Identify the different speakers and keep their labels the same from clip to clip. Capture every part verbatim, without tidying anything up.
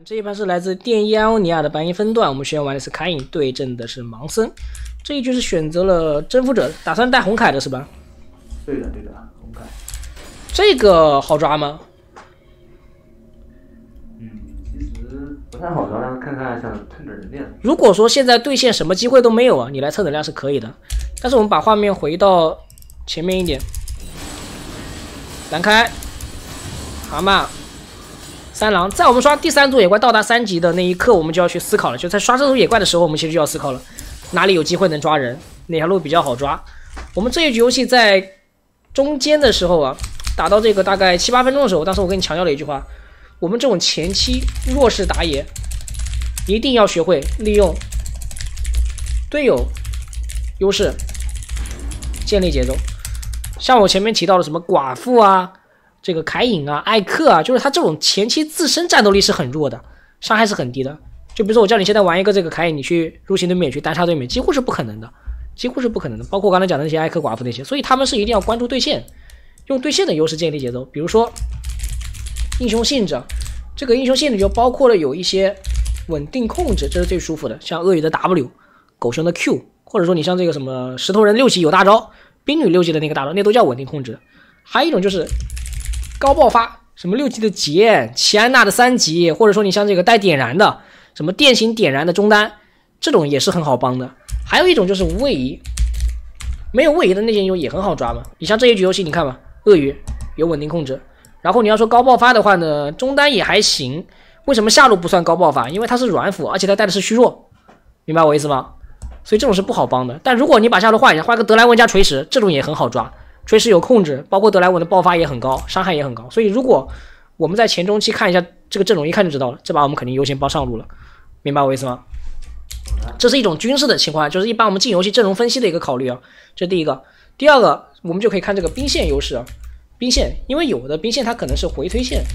Speaker 1: 这一盘是来自电伊安欧尼亚的白银分段，我们选玩的是凯隐，对阵的是盲僧。这一局是选择了征服者，打算带红凯的是吧？
Speaker 2: 对的，对的，红凯。
Speaker 1: 这个好抓吗？
Speaker 2: 嗯，其实不太好抓，但是看看想蹭点能量。
Speaker 1: 如果说现在对线什么机会都没有啊，你来蹭能量是可以的。但是我们把画面回到前面一点，蓝开，蛤蟆。 三郎，在我们刷第三组野怪到达三级的那一刻，我们就要去思考了。就在刷这组野怪的时候，我们其实就要思考了，哪里有机会能抓人，哪条路比较好抓。我们这一局游戏在中间的时候啊，打到这个大概七八分钟的时候，当时我跟你强调了一句话：我们这种前期弱势打野，一定要学会利用队友优势建立节奏。像我前面提到的什么寡妇啊。 这个凯隐啊，艾克啊，就是他这种前期自身战斗力是很弱的，伤害是很低的。就比如说我叫你现在玩一个这个凯隐，你去入侵对面去单杀对面，几乎是不可能的，几乎是不可能的。包括我刚才讲的那些艾克、寡妇那些，所以他们是一定要关注对线，用对线的优势建立节奏。比如说英雄信者，这个英雄信者就包括了有一些稳定控制，这是最舒服的，像鳄鱼的 W、狗熊的 Q， 或者说你像这个什么石头人六级有大招，冰女六级的那个大招，那都叫稳定控制。还有一种就是。 高爆发，什么六级的杰，奇安娜的三级，或者说你像这个带点燃的，什么电型点燃的中单，这种也是很好帮的。还有一种就是无位移，没有位移的那些英雄也很好抓嘛。你像这一局游戏，你看吧，鳄鱼有稳定控制，然后你要说高爆发的话呢，中单也还行。为什么下路不算高爆发？因为它是软辅，而且它带的是虚弱，明白我意思吗？所以这种是不好帮的。但如果你把下路换一下，换个德莱文加锤石，这种也很好抓。 锤石有控制，包括德莱文的爆发也很高，伤害也很高。所以如果我们在前中期看一下这个阵容，一看就知道了，这把我们肯定优先帮上路了，明白我意思吗？这是一种军事的情况，就是一般我们进游戏阵容分析的一个考虑啊。这是第一个，第二个我们就可以看这个兵线优势啊。兵线，因为有的兵线它可能是回推线，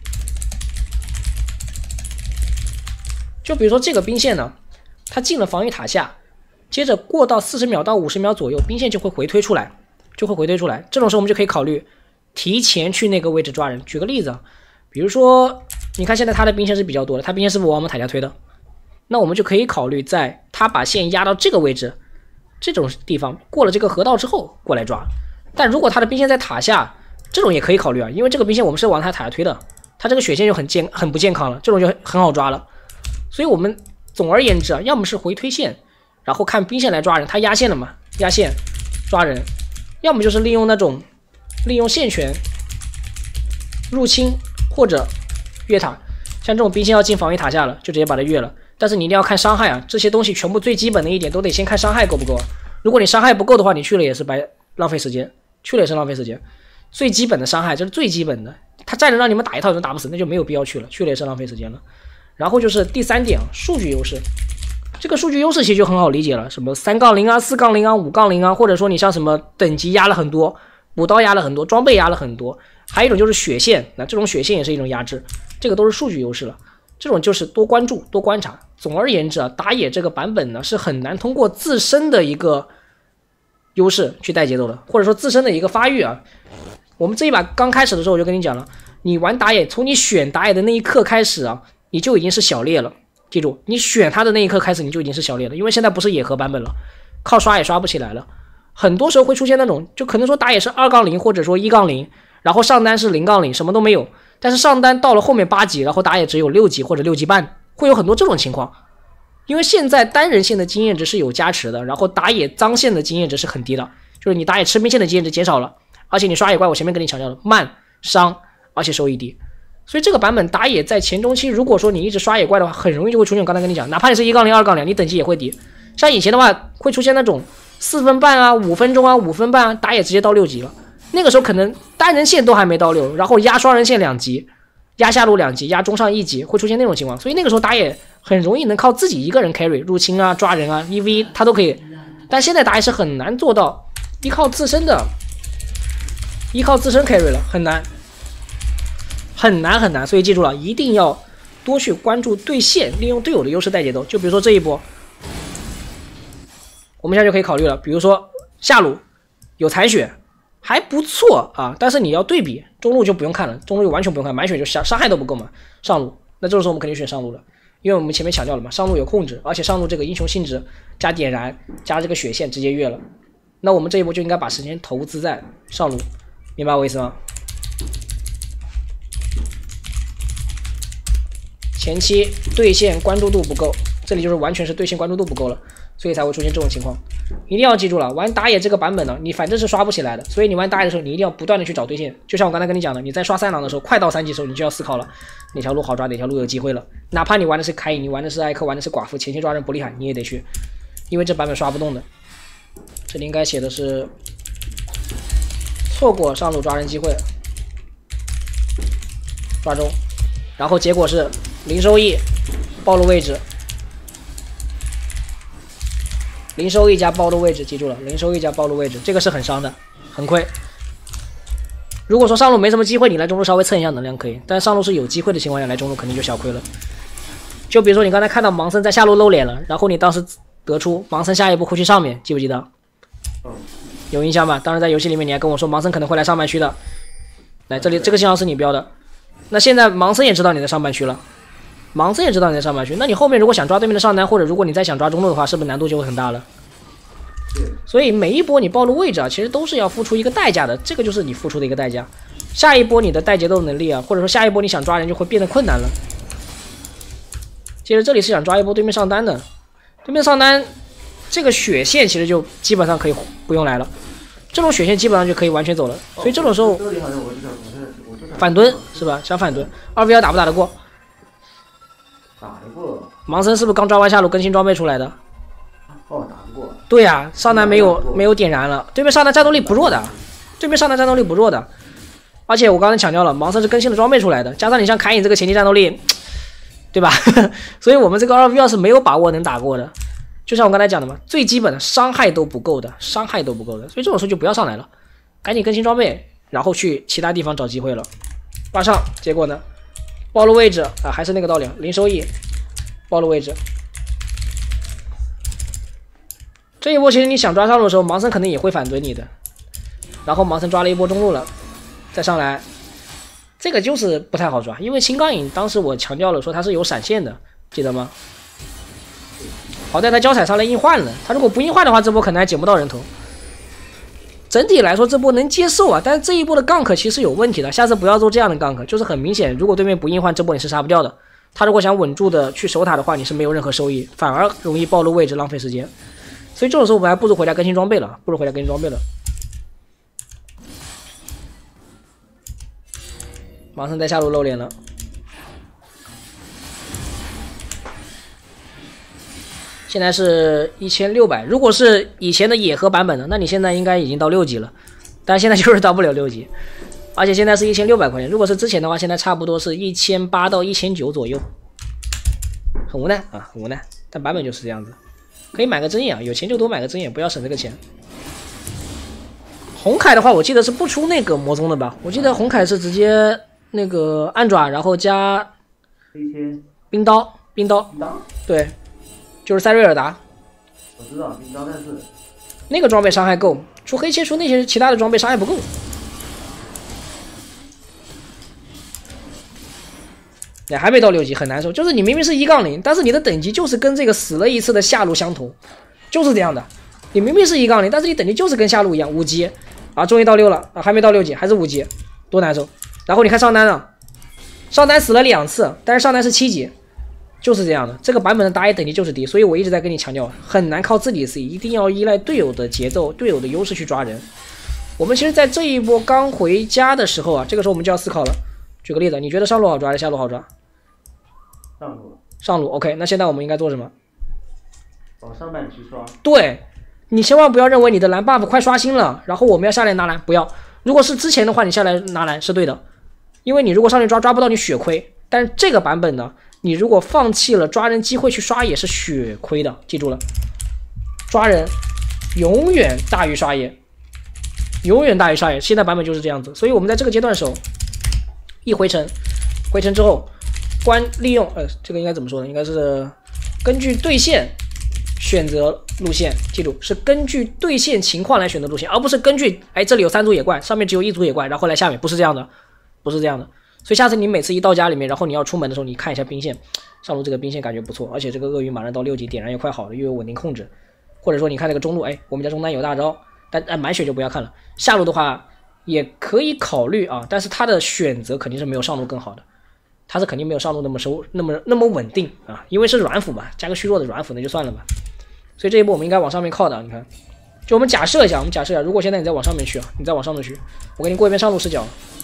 Speaker 1: 就比如说这个兵线呢，它进了防御塔下，接着过到四十秒到五十秒左右，兵线就会回推出来。 就会回推出来，这种时候我们就可以考虑提前去那个位置抓人。举个例子啊，比如说，你看现在他的兵线是比较多的，他兵线是不是往我们塔下推的？那我们就可以考虑在他把线压到这个位置，这种地方过了这个河道之后过来抓。但如果他的兵线在塔下，这种也可以考虑啊，因为这个兵线我们是往他塔下推的，他这个血线就很健很不健康了，这种就很好抓了。所以我们总而言之啊，要么是回推线，然后看兵线来抓人，他压线了嘛，压线抓人。 要么就是利用那种利用线权入侵或者越塔，像这种兵线要进防御塔下了，就直接把它越了。但是你一定要看伤害啊，这些东西全部最基本的一点都得先看伤害够不够啊。如果你伤害不够的话，你去了也是白浪费时间，去了也是浪费时间。最基本的伤害这是最基本的，他再能让你们打一套都打不死，那就没有必要去了，去了也是浪费时间了。然后就是第三点啊，数据优势。 这个数据优势其实就很好理解了，什么三杠零啊、四杠零啊、五杠零啊，或者说你像什么等级压了很多，补刀压了很多，装备压了很多，还有一种就是血线，那这种血线也是一种压制，这个都是数据优势了。这种就是多关注、多观察。总而言之啊，打野这个版本呢是很难通过自身的一个优势去带节奏的，或者说自身的一个发育啊。我们这一把刚开始的时候我就跟你讲了，你玩打野，从你选打野的那一刻开始啊，你就已经是小猎了。 记住，你选他的那一刻开始，你就已经是小猎了，因为现在不是野合版本了，靠刷也刷不起来了。很多时候会出现那种，就可能说打野是二杠零或者说一杠零，然后上单是零杠零，什么都没有。但是上单到了后面八级，然后打野只有六级或者六级半，会有很多这种情况。因为现在单人线的经验值是有加持的，然后打野脏线的经验值是很低的，就是你打野吃兵线的经验值减少了，而且你刷野怪，我前面跟你强调了慢、伤，而且收益低。 所以这个版本打野在前中期，如果说你一直刷野怪的话，很容易就会出现我刚才跟你讲，哪怕你是一杠零、二杠零，你等级也会低。像以前的话，会出现那种四分半啊、五分钟啊、五分半啊，打野直接到六级了。那个时候可能单人线都还没到六，然后压双人线两级，压下路两级，压中上一级，会出现那种情况。所以那个时候打野很容易能靠自己一个人 carry 入侵啊、抓人啊、E V 他都可以。但现在打野是很难做到依靠自身的，依靠自身 carry 了，很难。 很难很难，所以记住了，一定要多去关注对线，利用队友的优势带节奏。就比如说这一波，我们现在就可以考虑了。比如说下路有残血，还不错啊，但是你要对比中路就不用看了，中路就完全不用看，满血就伤伤害都不够嘛。上路那这种时候我们肯定选上路了，因为我们前面强调了嘛，上路有控制，而且上路这个英雄性质加点燃加这个血线直接越了。那我们这一波就应该把时间投资在上路，明白我意思吗？前期对线关注度不够，这里就是完全是对线关注度不够了，所以才会出现这种情况。一定要记住了，玩打野这个版本呢，你反正是刷不起来的，所以你玩打野的时候，你一定要不断的去找对线。就像我刚才跟你讲的，你在刷三郎的时候，快到三级的时候，你就要思考了，哪条路好抓，哪条路有机会了。哪怕你玩的是凯隐，你玩的是艾克，玩的是寡妇，前期抓人不厉害，你也得去，因为这版本刷不动的。这里应该写的是错过上路抓人机会，抓中，然后结果是零收益，暴露位置。零收益加暴露位置，记住了，零收益加暴露位置，这个是很伤的，很亏。如果说上路没什么机会，你来中路稍微蹭一下能量可以，但上路是有机会的情况下，来中路肯定就小亏了。就比如说你刚才看到盲僧在下路露脸了，然后你当时得出盲僧下一步会去上面，记不记得？有印象吧？当时在游戏里面你还跟我说盲僧可能会来上半区的。来这里这个信号是你标的，那现在盲僧也知道你在上半区了。盲僧也知道你在上半区，那你后面如果想抓对面的上单，或者如果你再想抓中路的话，是不是难度就会很大了？所以每一波你暴露位置啊，其实都是要付出一个代价的，这个就是你付出的一个代价。下一波你的带节奏能力啊，或者说下一波你想抓人就会变得困难了。接着这里是想抓一波对面上单的，对面上单这个血线其实就基本上可以不用来了，这种血线基本上就可以完全走了。所以这种时候反蹲是吧？想反蹲，二 v 二打不打得过？
Speaker 2: 打得过。
Speaker 1: 盲僧是不是刚抓完下路更新装备出来的？
Speaker 2: 哦，打不过。
Speaker 1: 对呀、啊，上单没有没有点燃了，对面上单战斗力不弱的，对面上单战斗力不弱的，而且我刚才强调了，盲僧是更新了装备出来的，加上你像凯隐这个前期战斗力，对吧？所以我们这个二 v 二是没有把握能打过的。就像我刚才讲的嘛，最基本的伤害都不够的，伤害都不够的，所以这种时候就不要上来了，赶紧更新装备，然后去其他地方找机会了。挂上，结果呢？暴露位置啊，还是那个道理，零收益，暴露位置。这一波其实你想抓上路的时候，盲僧肯定也会反怼你的。然后盲僧抓了一波中路了，再上来，这个就是不太好抓，因为青钢影当时我强调了说它是有闪现的，记得吗？好在他交彩上来硬换了，他如果不硬换的话，这波可能还捡不到人头。整体来说这波能接受啊，但是这一波的 gank 其实有问题的，下次不要做这样的 gank， 就是很明显，如果对面不硬换，这波你是杀不掉的。他如果想稳住的去守塔的话，你是没有任何收益，反而容易暴露位置，浪费时间。所以这种时候我们还不如回家更新装备了，不如回家更新装备了。马上在下路露脸了。现在是一千六百，如果是以前的野河版本的，那你现在应该已经到六级了，但现在就是到不了六级，而且现在是一千六百块钱。如果是之前的话，现在差不多是一千八到一千九左右，很无奈啊，很无奈。但版本就是这样子，可以买个针眼啊，有钱就多买个针眼，不要省这个钱。红凯的话，我记得是不出那个魔宗的吧？我记得红凯是直接那个暗爪，然后加冰刀，冰刀，对。就是塞瑞尔达，
Speaker 2: 我知道冰刀，但是
Speaker 1: 那个装备伤害够，出黑切出那些其他的装备伤害不够。你还没到六级，很难受。就是你明明是一杠零，但是你的等级就是跟这个死了一次的下路相同，就是这样的。你明明是一杠零，但是你等级就是跟下路一样，五级啊，终于到六了啊，还没到六级，还是五级，多难受。然后你看上单啊，上单死了两次，但是上单是七级。就是这样的，这个版本的打野等级就是低，所以我一直在跟你强调，很难靠自己 C， 一定要依赖队友的节奏、队友的优势去抓人。我们其实，在这一波刚回家的时候啊，这个时候我们就要思考了。举个例子，你觉得上路好抓还是下路好抓？
Speaker 2: 上路。
Speaker 1: 上路 ，OK， 那现在我们应该做什么？
Speaker 2: 往上半区刷。
Speaker 1: 对，你千万不要认为你的蓝 buff 快刷新了，然后我们要下来拿蓝，不要。如果是之前的话，你下来拿蓝是对的，因为你如果上去抓抓不到，你血亏。但是这个版本呢？你如果放弃了抓人机会去刷野是血亏的，记住了，抓人永远大于刷野，永远大于刷野。现在版本就是这样子，所以我们在这个阶段的时候，一回城，回城之后，关利用呃这个应该怎么说呢？应该是根据对线选择路线，记住是根据对线情况来选择路线，而不是根据哎这里有三组野怪，上面只有一组野怪，然后来下面，不是这样的，不是这样的。 所以下次你每次一到家里面，然后你要出门的时候，你看一下兵线，上路这个兵线感觉不错，而且这个鳄鱼马上到六级，点燃也快好了，又有稳定控制。或者说你看这个中路，哎，我们家中单有大招，但哎满血就不要看了。下路的话也可以考虑啊，但是他的选择肯定是没有上路更好的，他是肯定没有上路那么收那么那么稳定啊，因为是软辅嘛，加个虚弱的软辅那就算了吧。所以这一波我们应该往上面靠的，你看，就我们假设一下，我们假设一下，如果现在你再往上面去啊，你再往上面去，我给你过一遍上路视角。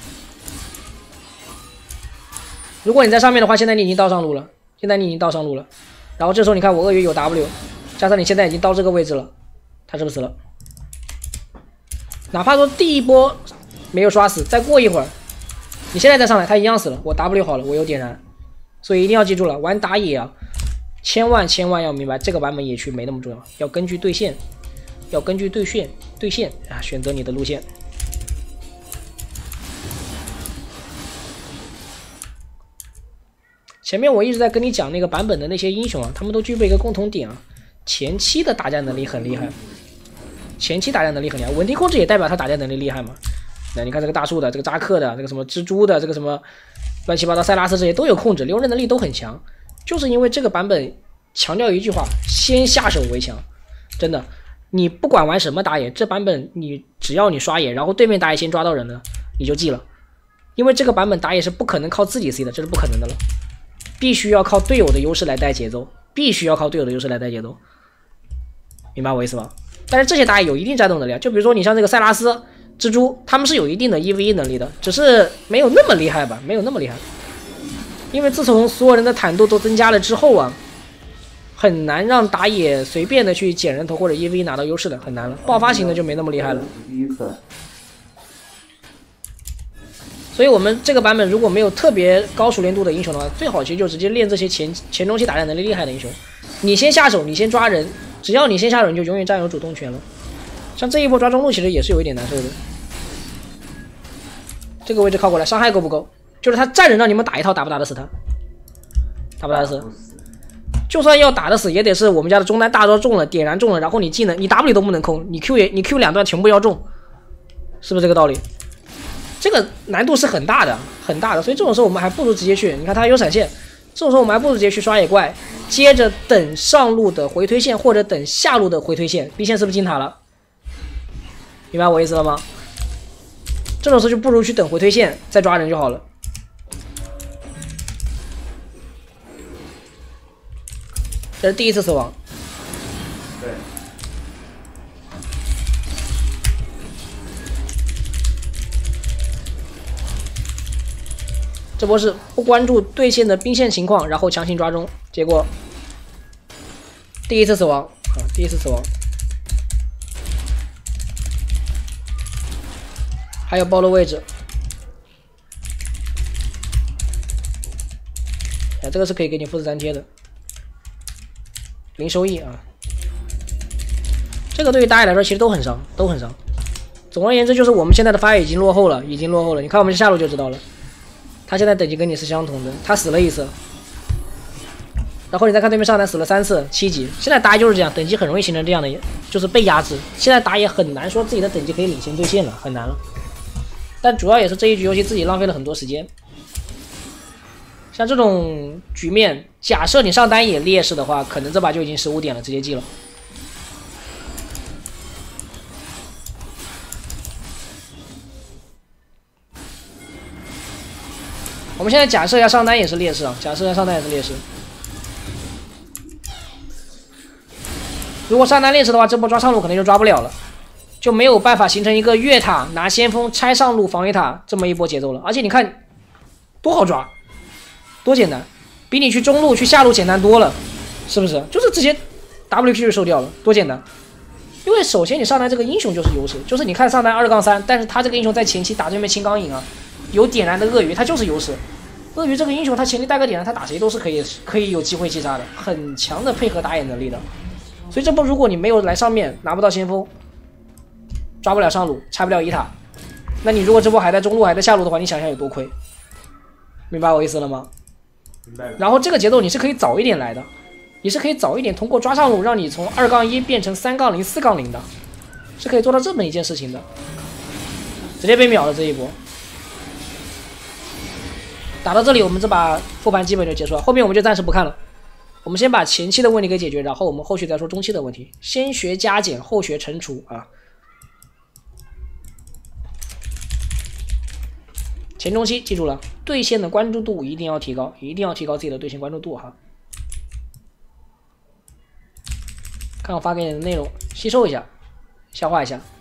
Speaker 1: 如果你在上面的话，现在你已经到上路了，现在你已经到上路了，然后这时候你看我鳄鱼有 W， 加上你现在已经到这个位置了，他是不是死了？哪怕说第一波没有刷死，再过一会儿，你现在再上来，他一样死了。我 W 好了，我有点燃，所以一定要记住了，玩打野啊，千万千万要明白，这个版本野区没那么重要，要根据对线，要根据对线对线啊选择你的路线。前面我一直在跟你讲那个版本的那些英雄啊，他们都具备一个共同点啊，前期的打架能力很厉害，前期打架能力很厉害，稳定控制也代表他打架能力厉害嘛。那你看这个大树的，这个扎克的，这个什么蜘蛛的，这个什么乱七八糟塞拉斯这些都有控制，留人能力都很强，就是因为这个版本强调一句话，先下手为强，真的，你不管玩什么打野，这版本你只要你刷野，然后对面打野先抓到人了，你就记了，因为这个版本打野是不可能靠自己 C 的，这是不可能的了。必须要靠队友的优势来带节奏，必须要靠队友的优势来带节奏，明白我意思吗？但是这些打野有一定战斗能力，就比如说你像这个塞拉斯、蜘蛛，他们是有一定的 一 v 一 能力的，只是没有那么厉害吧，没有那么厉害。因为自从所有人的坦度都增加了之后啊，很难让打野随便的去捡人头或者 一 v 一 拿到优势的，很难了。爆发型的就没那么厉害了。所以我们这个版本如果没有特别高熟练度的英雄的话，最好其实就直接练这些前前中期打架能力厉害的英雄。你先下手，你先抓人，只要你先下手，你就永远占有主动权了。像这一波抓中路其实也是有一点难受的。这个位置靠过来，伤害够不够？就是他站人让你们打一套，打不打得死他？打不打得死？就算要打得死，也得是我们家的中单大招中了，点燃中了，然后你技能你 W 都不能空，你 Q 也你 Q 两段全部要中，是不是这个道理？这个难度是很大的，很大的，所以这种时候我们还不如直接去。你看他有闪现，这种时候我们还不如直接去刷野怪，接着等上路的回推线或者等下路的回推线。B 线是不是进塔了？明白我意思了吗？这种时候就不如去等回推线再抓人就好了。这是第一次死亡。
Speaker 2: 对。
Speaker 1: 这波是不关注对线的兵线情况，然后强行抓中，结果第一次死亡啊！第一次死亡，还有暴露位置，哎，这个是可以给你复制粘贴的，零收益啊！这个对于打野来说其实都很伤，都很伤。总而言之，就是我们现在的发育已经落后了，已经落后了。你看我们下路就知道了。他现在等级跟你是相同的，他死了一次，然后你再看对面上单死了三次，七级。现在打野就是这样，等级很容易形成这样的，就是被压制。现在打野很难说自己的等级可以领先对线了，很难了。但主要也是这一局游戏自己浪费了很多时间。像这种局面，假设你上单野劣势的话，可能这把就已经十五点了，直接记了。我们现在假设一下上单也是劣势啊，假设一下上单也是劣势。如果上单劣势的话，这波抓上路可能就抓不了了，就没有办法形成一个越塔拿先锋拆上路防御塔这么一波节奏了。而且你看，多好抓，多简单，比你去中路去下路简单多了，是不是？就是直接 W Q 就收掉了，多简单。因为首先你上单这个英雄就是优势，就是你看上单二杠三，但是他这个英雄在前期打对面青钢影啊。有点燃的鳄鱼，它就是优势。鳄鱼这个英雄，他前期带个点燃，他打谁都是可以可以有机会击杀的，很强的配合打野能力的。所以这波如果你没有来上面，拿不到先锋，抓不了上路，拆不了一塔，那你如果这波还在中路还在下路的话，你想想有多亏。明白我意思了吗？
Speaker 2: 明白了。
Speaker 1: 然后这个节奏你是可以早一点来的，你是可以早一点通过抓上路，让你从二杠一变成三杠零、四杠零的，是可以做到这么一件事情的。直接被秒了这一波。 打到这里，我们这把复盘基本就结束了，后面我们就暂时不看了。我们先把前期的问题给解决，然后我们后续再说中期的问题。先学加减，后学乘除啊。前中期记住了，对线的关注度一定要提高，一定要提高自己的对线关注度哈。看我发给你的内容，吸收一下，消化一下。